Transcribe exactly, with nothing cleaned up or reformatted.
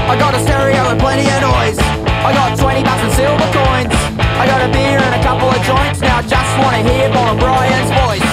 I got a stereo and plenty of noise. I got twenty bucks and silver coins. I got a beer and a couple of joints. Now I just wanna hear Bob and Brian's voice.